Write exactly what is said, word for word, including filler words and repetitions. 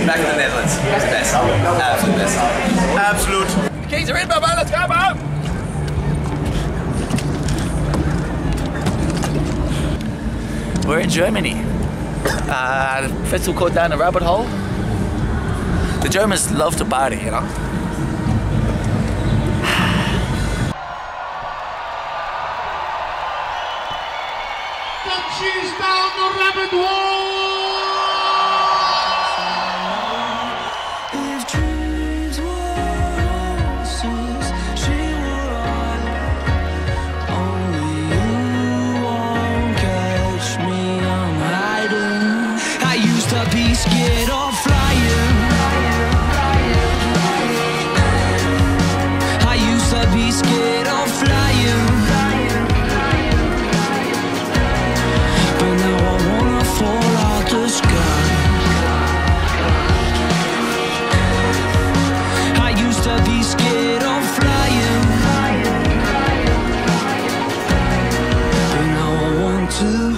Back in the Netherlands. It's the best. Absolute best. Absolute. The keys are in, my man. Let's go, man. We're in Germany. Uh, the festival called Down the Rabbit Hole. The Germans love to party, you know. She's down the rabbit hole. If dreams were horses, she would ride. Only you won't catch me, I'm hiding. I used to be scared of flying. I used to be scared of flying. Fall out the sky. I used to be scared of flying, but now I want to.